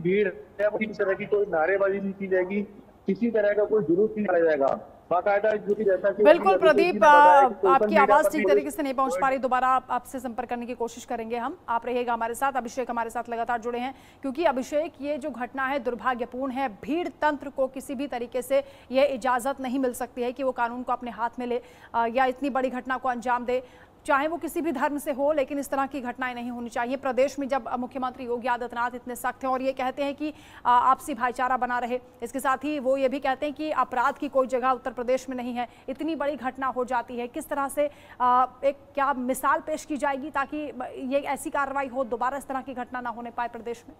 भीड़ है, किसी तरह की कोई नारेबाजी नहीं की जाएगी, किसी तरह का कोई जुलूस नहीं कराया जाएगा। बाकायदा जो कि जैसा कि बिल्कुल प्रदीप, आपकी आवाज ठीक तरीके से नहीं पहुंच पा रही, सोशल दोबारा आपसे संपर्क करने की कोशिश करेंगे हम। आप रहिएगा हमारे साथ। अभिषेक हमारे साथ लगातार जुड़े हैं, क्योंकि अभिषेक ये जो घटना है दुर्भाग्यपूर्ण है। भीड़ तंत्र को किसी भी तरीके से ये इजाजत नहीं मिल सकती है कि वो कानून को अपने हाथ में ले या इतनी बड़ी घटना को अंजाम दे, चाहे वो किसी भी धर्म से हो, लेकिन इस तरह की घटनाएं नहीं होनी चाहिए। प्रदेश में जब मुख्यमंत्री योगी आदित्यनाथ इतने सख्त हैं और ये कहते हैं कि आपसी भाईचारा बना रहे, इसके साथ ही वो ये भी कहते हैं कि अपराध की कोई जगह उत्तर प्रदेश में नहीं है, इतनी बड़ी घटना हो जाती है, किस तरह से एक क्या मिसाल पेश की जाएगी ताकि ये ऐसी कार्रवाई हो, दोबारा इस तरह की घटना ना होने पाए प्रदेश में?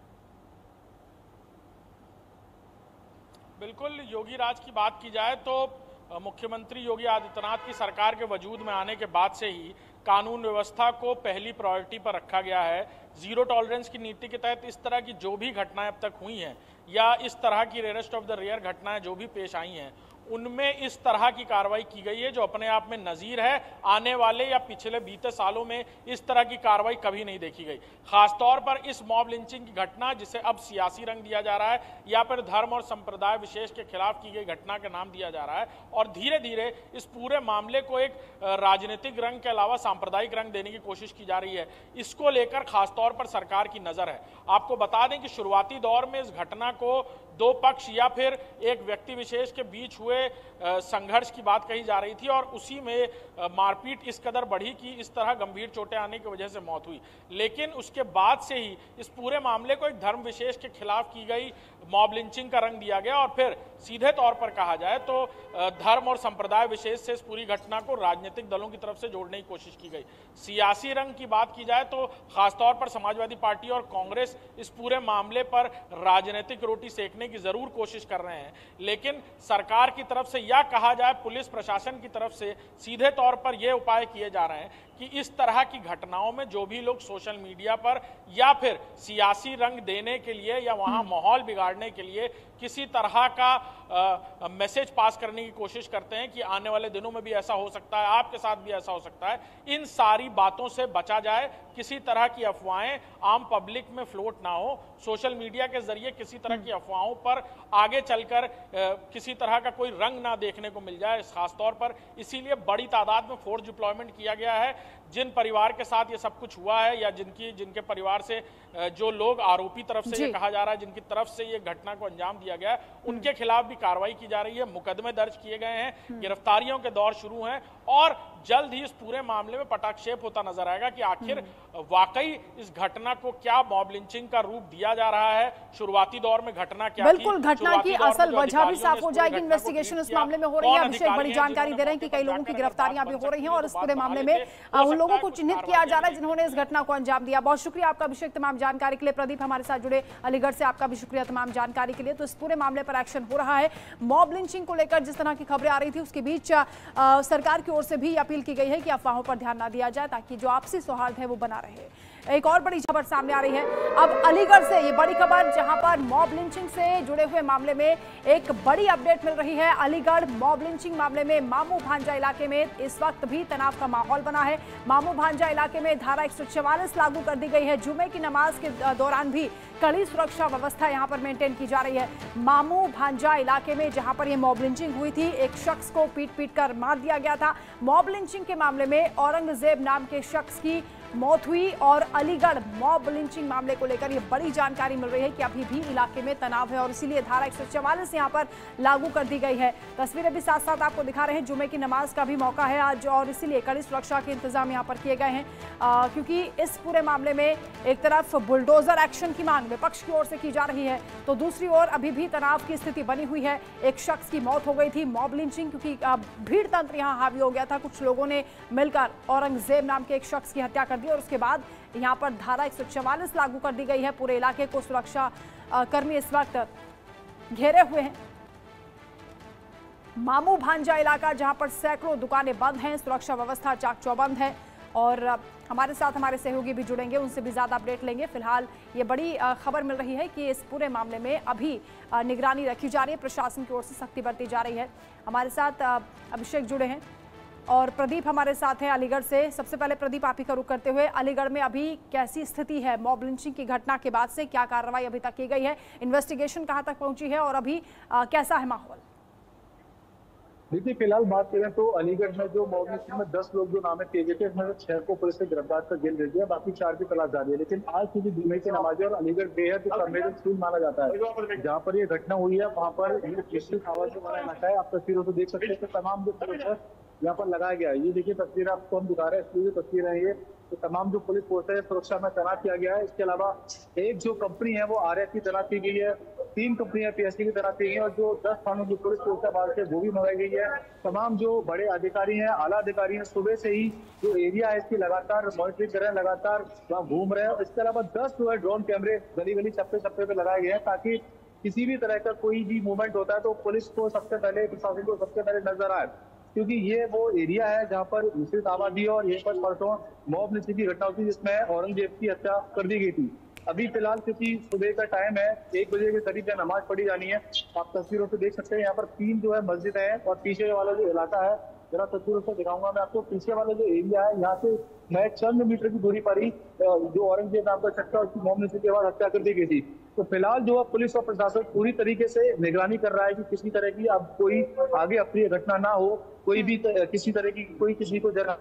बिल्कुल, योगी राज की बात की जाए तो मुख्यमंत्री योगी आदित्यनाथ की सरकार के वजूद में आने के बाद से ही कानून व्यवस्था को पहली प्रायोरिटी पर रखा गया है। जीरो टॉलरेंस की नीति के तहत इस तरह की जो भी घटनाएं अब तक हुई हैं या इस तरह की रेयरेस्ट ऑफ द रेयर घटनाएं जो भी पेश आई हैं, उनमें इस तरह की कार्रवाई की गई है जो अपने आप में नजीर है। आने वाले या पिछले बीते सालों में इस तरह की कार्रवाई कभी नहीं देखी गई। खासतौर पर इस मॉब लिंचिंग की घटना, जिसे अब सियासी रंग दिया जा रहा है या फिर धर्म और संप्रदाय विशेष के खिलाफ की गई घटना का नाम दिया जा रहा है, और धीरे धीरे इस पूरे मामले को एक राजनीतिक रंग के अलावा सांप्रदायिक रंग देने की कोशिश की जा रही है। इसको लेकर खासतौर पर सरकार की नजर है। आपको बता दें कि शुरुआती दौर में इस घटना को दो पक्ष या फिर एक व्यक्ति विशेष के बीच हुए संघर्ष की बात कही जा रही थी, और उसी में मारपीट इस कदर बढ़ी कि इस तरह गंभीर चोटें आने की वजह से मौत हुई। लेकिन उसके बाद से ही इस पूरे मामले को एक धर्म विशेष के खिलाफ की गई मॉब लिंचिंग का रंग दिया गया, और फिर सीधे तौर पर कहा जाए तो धर्म और संप्रदाय विशेष से इस पूरी घटना को राजनीतिक दलों की तरफ से जोड़ने की कोशिश की गई। सियासी रंग की बात की जाए तो खासतौर पर समाजवादी पार्टी और कांग्रेस इस पूरे मामले पर राजनीतिक रोटी सेकने की जरूर कोशिश कर रहे हैं, लेकिन सरकार की तरफ से या कहा जाए पुलिस प्रशासन की तरफ से सीधे तौर पर यह उपाय किए जा रहे हैं कि इस तरह की घटनाओं में जो भी लोग सोशल मीडिया पर या फिर सियासी रंग देने के लिए या वहां माहौल बिगाड़ने के लिए किसी तरह का मैसेज पास करने की कोशिश करते हैं कि आने वाले दिनों में भी ऐसा हो सकता है, आपके साथ भी ऐसा हो सकता है, इन सारी बातों से बचा जाए। किसी तरह की अफवाहें आम पब्लिक में फ्लोट ना हो, सोशल मीडिया के जरिए किसी तरह की अफवाहों पर आगे चलकर किसी तरह का कोई रंग ना देखने को मिल जाए। खासतौर पर इसीलिए बड़ी तादाद में फोर्स डिप्लॉयमेंट किया गया है। जिन परिवार के साथ ये सब कुछ हुआ है या जिनके परिवार से जो लोग आरोपी तरफ से ये कहा जा रहा है, जिनकी तरफ से ये घटना को अंजाम दिया गया है, उनके खिलाफ भी कार्रवाई की जा रही है। मुकदमे दर्ज किए गए हैं, गिरफ्तारियों के दौर शुरू हैं, और जल्द ही इस पूरे मामले में पटाक्षेप होता नजर आएगा कि आखिर वाकई इस घटना को क्या मॉब लिंचिंग का रूप दिया जा रहा है, शुरुआती दौर में घटना क्या थी। बिल्कुल, घटना की असल वजह भी साफ हो जाएगी। इन्वेस्टिगेशन इस मामले में हो रही है। अभिषेक बड़ी जानकारी दे रहे हैं कि कई लोगों की गिरफ्तारियां भी हो रही हैं और इस पूरे मामले में उन लोगों को चिन्हित किया जा रहा है जिन्होंने इस घटना को अंजाम दिया। बहुत शुक्रिया आपका अभिषेक तमाम जानकारी के लिए। प्रदीप हमारे साथ जुड़े अलीगढ़ से, आपका भी शुक्रिया तमाम जानकारी के लिए। तो इस पूरे मामले पर एक्शन हो रहा है। मॉब लिंचिंग को लेकर जिस तरह की खबरें आ रही थी उसके बीच सरकार की ओर से भी अपील की गई है कि अफवाहों पर ध्यान ना दिया जाए ताकि जो आपसी सौहार्द है वो बना रहे। एक और बड़ी खबर सामने आ रही है अब अलीगढ़ से, ये बड़ी खबर जहां पर मॉब लिंचिंग से जुड़े हुए मामले में एक बड़ी अपडेट मिल रही है। अलीगढ़ मॉब लिंचिंग मामले में मामू भांजा इलाके में इस वक्त भी तनाव का माहौल बना है। मामू भांजा इलाके में धारा 144 लागू कर दी गई है। जुमे की नमाज के दौरान भी कड़ी सुरक्षा व्यवस्था यहां पर मेंटेन की जा रही है। मामू भांजा इलाके में जहां पर यह मॉब लिंचिंग हुई थी, एक शख्स को पीट कर मार दिया गया था। मॉब लिंचिंग के मामले में औरंगजेब नाम के शख्स की मौत हुई, और अलीगढ़ मॉब लिंचिंग मामले को लेकर यह बड़ी जानकारी मिल रही है कि अभी भी इलाके में तनाव है और इसीलिए धारा 144 यहां पर लागू कर दी गई है। तस्वीरें भी साथ साथ आपको दिखा रहे हैं। जुमे की नमाज का भी मौका है आज और इसीलिए कड़ी सुरक्षा के इंतजाम यहां पर किए गए हैं, क्योंकि इस पूरे मामले में एक तरफ बुलडोजर एक्शन की मांग विपक्ष की ओर से की जा रही है तो दूसरी ओर अभी भी तनाव की स्थिति बनी हुई है। एक शख्स की मौत हो गई थी मॉब लिंचिंग, क्योंकि भीड़ तंत्र यहां हावी हो गया था। कुछ लोगों ने मिलकर औरंगजेब नाम के एक शख्स की हत्या कर दी और उसके बाद यहां पर धारा 144 लागू कर दी गई है। पूरे इलाके को सुरक्षा कर्मी इस वक्त घेरे हुए हैं। मामू भांजा इलाका जहां पर सैकड़ों दुकानें बंद हैं, सुरक्षा व्यवस्था चाक चौबंद है, और हमारे साथ हमारे सहयोगी भी जुड़ेंगे, उनसे भी ज्यादा अपडेट लेंगे। फिलहाल ये बड़ी खबर मिल रही है कि इस पूरे मामले में अभी निगरानी रखी जा रही है, प्रशासन की ओर से सख्ती बरती जा रही है। हमारे साथ अभिषेक जुड़े हैं। और प्रदीप हमारे साथ हैं अलीगढ़ से। सबसे पहले प्रदीप, आप ही का रुख करते हुए, अलीगढ़ में अभी कैसी स्थिति है? मॉब लिंचिंग की घटना के बाद से क्या कार्रवाई अभी तक की गई है? इन्वेस्टिगेशन कहां तक पहुंची है और अभी कैसा है माहौल? देखिए, फिलहाल बात करें तो अलीगढ़ में जो मॉब लिंचिंग में 10 लोग जो नामित किए गए थे, उसमें 6 को पुलिस ने गिरफ्तार कर जेल भेज दिया, बाकी 4 की तलाश जारी है। लेकिन आज की जुम्मे की नमाज और अलीगढ़ बेहद संवेदनशील माना जाता है। जहाँ पर ये घटना हुई है वहाँ पर निश्चित आवाज वाला इलाका है। आप तस्वीरों से देख सकते हैं कि तमाम जो पुलिस है यहाँ पर लगाया गया है। ये देखिए तस्वीर आपको हम दिखा रहे हैं, इसलिए तस्वीर है ये, तो तमाम जो पुलिस फोर्स है सुरक्षा में तैनात किया गया है। इसके अलावा एक जो कंपनी है वो आरएफ की तैनात की गई है, 3 कंपनियां पीएससी की तैनात की गई है और जो 10 थानों की पुलिस फोर्स बाहर से वो भी मंगाई गई है। तमाम जो बड़े अधिकारी हैं, आला अधिकारी हैं, सुबह से ही जो एरिया है इसकी लगातार मॉनिटरिंग कर रहे हैं, लगातार वहाँ घूम रहे हैं। इसके अलावा 10 जो है ड्रोन कैमरे गली गली चप्पे चप्पे पे लगाए गए हैं, ताकि किसी भी तरह का कोई भी मूवमेंट होता है तो पुलिस को सबसे पहले, प्रशासन को सबसे पहले नजर आए, क्योंकि ये वो एरिया है जहाँ पर मिश्रित आबादी है और यहीं पर परसों मॉब लिंचिंग की घटना हुई थी जिसमें औरंगजेब की हत्या कर दी गई थी। अभी फिलहाल क्योंकि सुबह का टाइम है, 1 बजे के करीब नमाज पढ़ी जानी है। आप तस्वीरों से देख सकते हैं यहाँ पर 3 जो है मस्जिद है और पीछे वाला जो इलाका है, जरा तस्वीरों से दिखाऊंगा मैं आपको। पीछे वाला जो एरिया है यहाँ से मैं चंद मीटर की दूरी पर ही जो औरंगजेब नाम का शख्स उसकी मॉब लिंचिंग के बाद हत्या कर दी गई थी। तो फिलहाल जो है पुलिस और प्रशासन पूरी तरीके से निगरानी कर रहा है कि किसी तरह की अब कोई आगे अप्रिय घटना ना हो, कोई भी किसी तरह की कोई किसी को जरा।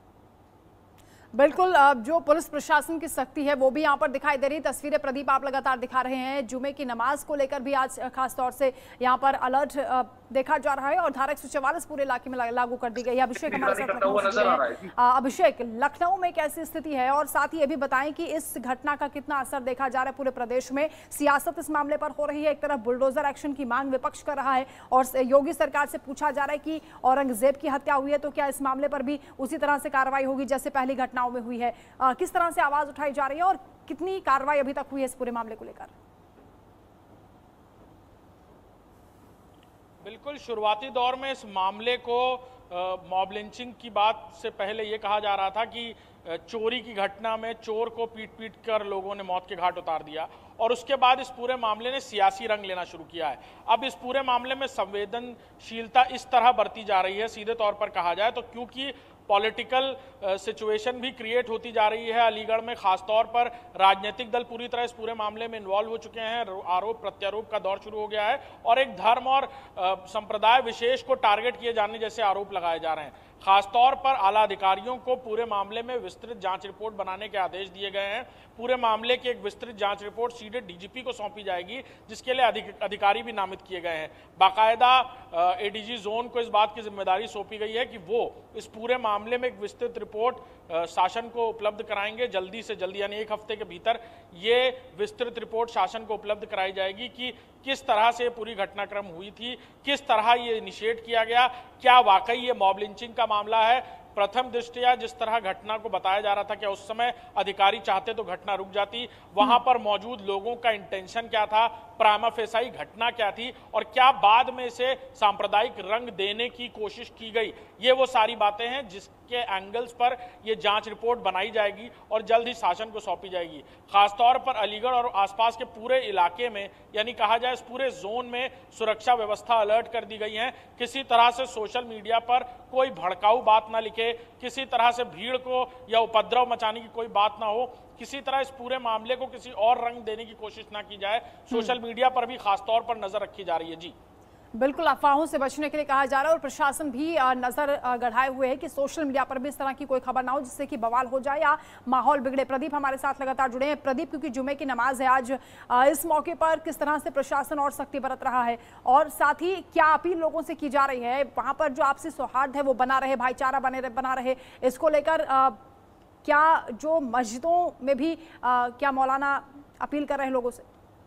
बिल्कुल, जो पुलिस प्रशासन की सख्ती है वो भी यहाँ पर दिखाई दे रही है। तस्वीरें प्रदीप आप लगातार दिखा रहे हैं। जुमे की नमाज को लेकर भी आज खास तौर से यहाँ पर अलर्ट देखा जा रहा है और धारा 144 पूरे इलाके में लागू कर दी गई है। अभिषेक हमारे साथ लखनऊ से जुड़े हैं। अभिषेक, लखनऊ में कैसी स्थिति है और साथ ही ये भी बताएं कि इस घटना का कितना असर देखा जा रहा है पूरे प्रदेश में? सियासत इस मामले पर हो रही है, एक तरफ बुलडोजर एक्शन की मांग विपक्ष कर रहा है और योगी सरकार से पूछा जा रहा है कि औरंगजेब की हत्या हुई है तो क्या इस मामले पर भी उसी तरह से कार्रवाई होगी जैसे पहली घटनाओं में हुई है? किस तरह से आवाज उठाई जा रही है और कितनी कार्रवाई अभी तक हुई है इस पूरे मामले को लेकर? बिल्कुल, शुरुआती दौर में इस मामले को मॉब लिंचिंग की बात से पहले ये कहा जा रहा था कि चोरी की घटना में चोर को पीट पीट कर लोगों ने मौत के घाट उतार दिया और उसके बाद इस पूरे मामले ने सियासी रंग लेना शुरू किया है। अब इस पूरे मामले में संवेदनशीलता इस तरह बरती जा रही है, सीधे तौर पर कहा जाए तो, क्योंकि पॉलिटिकल सिचुएशन भी क्रिएट होती जा रही है। अलीगढ़ में खासतौर पर राजनीतिक दल पूरी तरह इस पूरे मामले में इन्वॉल्व हो चुके हैं। आरोप प्रत्यारोप का दौर शुरू हो गया है और एक धर्म और संप्रदाय विशेष को टारगेट किए जाने जैसे आरोप लगाए जा रहे हैं। खासतौर पर आला अधिकारियों को पूरे मामले में विस्तृत जांच रिपोर्ट बनाने के आदेश दिए गए हैं। पूरे मामले की एक विस्तृत जांच रिपोर्ट सीधे डीजीपी को सौंपी जाएगी, जिसके लिए अधिकारी भी नामित किए गए हैं। बाकायदा एडीजी जोन को इस बात की जिम्मेदारी सौंपी गई है कि वो इस पूरे मामले में एक विस्तृत रिपोर्ट शासन को उपलब्ध कराएंगे जल्दी से जल्दी, यानी 1 हफ्ते के भीतर ये विस्तृत रिपोर्ट शासन को उपलब्ध कराई जाएगी कि किस तरह से पूरी घटनाक्रम हुई थी, किस तरह ये इनिशिएट किया गया, क्या वाकई ये मॉब लिंचिंग का मामला है। प्रथम दृष्टया जिस तरह घटना को बताया जा रहा था कि उस समय अधिकारी चाहते तो घटना रुक जाती, वहां पर मौजूद लोगों का इंटेंशन क्या था, प्राइमा फेसाई घटना क्या थी और क्या बाद में इसे सांप्रदायिक रंग देने की कोशिश की गई, ये वो सारी बातें हैं जिसके एंगल्स पर ये जांच रिपोर्ट बनाई जाएगी और जल्द ही शासन को सौंपी जाएगी। खासतौर पर अलीगढ़ और आसपास के पूरे इलाके में, यानी कहा जाए इस पूरे जोन में सुरक्षा व्यवस्था अलर्ट कर दी गई है। किसी तरह से सोशल मीडिया पर कोई भड़काऊ बात ना लिखे, किसी तरह से भीड़ को या उपद्रव मचाने की कोई बात ना हो, किसी तरह इस पूरे मामले को किसी और रंग देने की कोशिश ना की जाए। सोशल मीडिया पर भी खासतौर पर नजर रखी जा रही है। जी बिल्कुल, अफवाहों से बचने के लिए कहा जा रहा है और प्रशासन भी नजर गढ़ाए हुए है कि सोशल मीडिया पर भी इस तरह की कोई खबर ना हो जिससे कि बवाल हो जाए या माहौल बिगड़े। प्रदीप हमारे साथ लगातार जुड़े हैं। प्रदीप, क्योंकि जुमे की नमाज है आज, इस मौके पर किस तरह से प्रशासन और सख्ती बरत रहा है और साथ ही क्या अपील लोगों से की जा रही है? वहां पर जो आपसी सौहार्द है वो बना रहे, भाईचारा बना रहे, इसको लेकर क्या जो मस्जिदों में भी क्या मौलाना अपील कर रहे हैं लोगों से?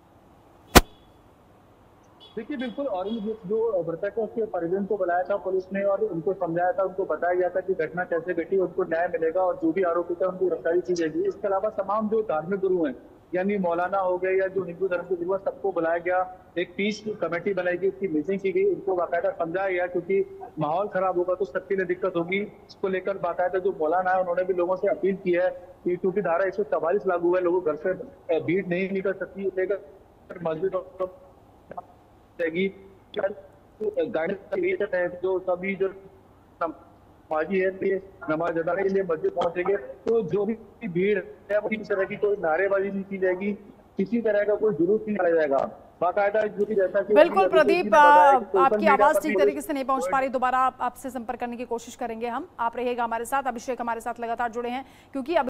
देखिए, बिल्कुल, औरंगजेब जो मृतक है उसके परिजन को बुलाया था पुलिस ने और उनको समझाया था, उनको बताया गया था कि घटना कैसे घटी, उनको न्याय मिलेगा और जो भी आरोपी था उनको गिरफ्तारी की जाएगी। इसके अलावा तमाम जो धार्मिक गुरु हैं, यानी मौलाना हो गए या जो हिंदू धर्म के गुरु हैं, सबको बुलाया गया। एक पीस कमेटी बनाई गई, उसकी मीटिंग की गई, उनको बाकायदा समझाया गया क्योंकि माहौल खराब होगा तो सबके लिए दिक्कत होगी। इसको लेकर बाकायदा जो मौलाना है उन्होंने भी लोगों से अपील की है कि क्योंकि धारा 144 लागू है, लोग घर से भीड़ नहीं निकल सकती, लेकर मस्जिद गाइडेंस जो सभी जो नमाजी है लिए नमाज अदा के लिए मस्जिद पहुंचेंगे, तो जो भी भीड़ है वो किसी तरह की कोई नारेबाजी नहीं की जाएगी, किसी तरह का कोई जुलूस नहीं कराया जाएगा। बाकायदा जो कि जैसा कि बिल्कुल प्रदीप, आपकी आवाज ठीक तरीके से नहीं पहुंच पा रही, दोबारा आपसे संपर्क करने की कोशिश करेंगे हम। आप रहिएगा हमारे साथ, अभिषेक हमारे साथ लगातार जुड़े हैं क्योंकि